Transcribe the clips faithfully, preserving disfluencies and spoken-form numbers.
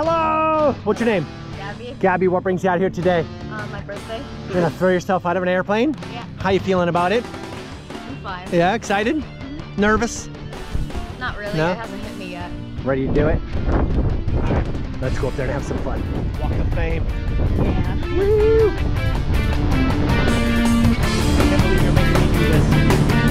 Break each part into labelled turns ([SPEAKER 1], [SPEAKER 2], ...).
[SPEAKER 1] Hello! What's your name?
[SPEAKER 2] Gabby.
[SPEAKER 1] Gabby, what brings you out here today?
[SPEAKER 2] Uh, my birthday.
[SPEAKER 1] You're gonna throw yourself out of an airplane?
[SPEAKER 2] Yeah.
[SPEAKER 1] How you feeling about it?
[SPEAKER 2] I'm fine.
[SPEAKER 1] Yeah, excited?
[SPEAKER 2] Mm-hmm.
[SPEAKER 1] Nervous?
[SPEAKER 2] Not really.
[SPEAKER 1] No?
[SPEAKER 2] It hasn't hit me yet.
[SPEAKER 1] Ready to do it? All right, let's go up there and have some fun. Walk of fame.
[SPEAKER 2] Yeah.
[SPEAKER 1] Woo! I can't believe you're making me do this.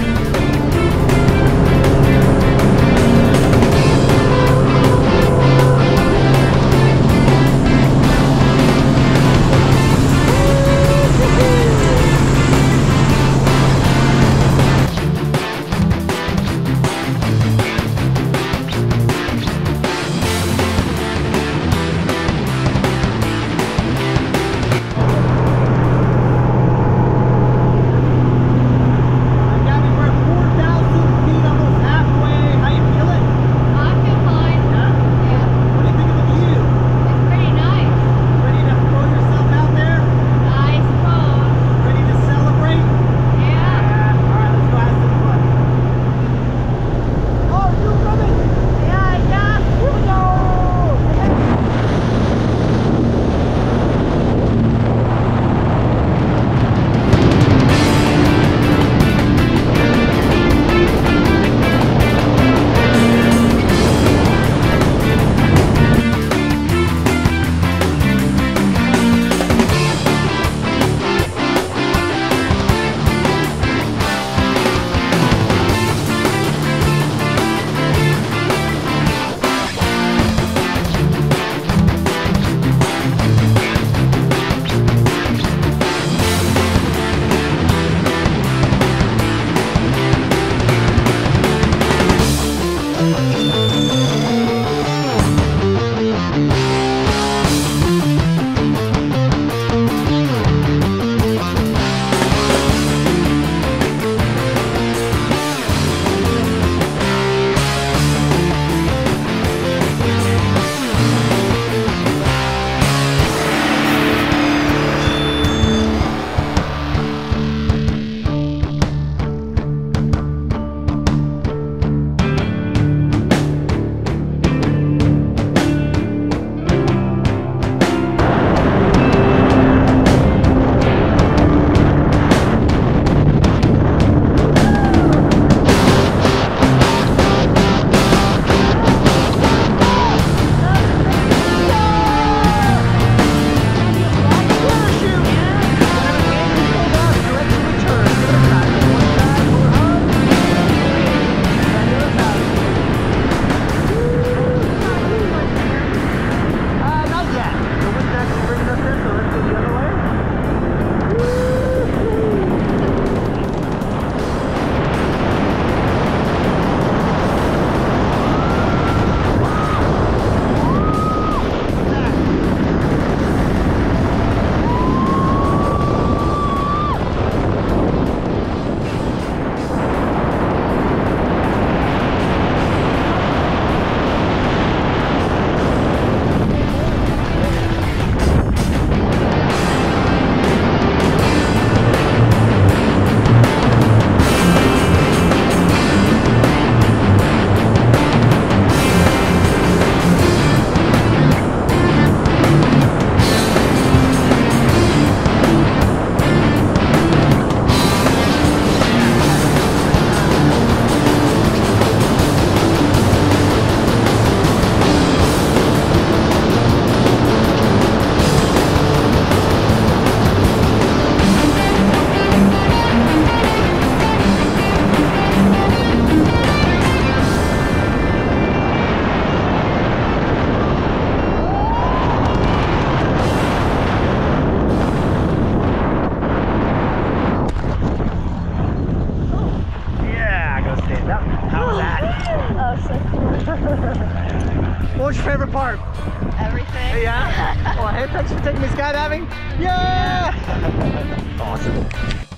[SPEAKER 1] What was your favorite part?
[SPEAKER 2] Everything.
[SPEAKER 1] Yeah? Well, hey, thanks for taking me skydiving. Yeah! Awesome.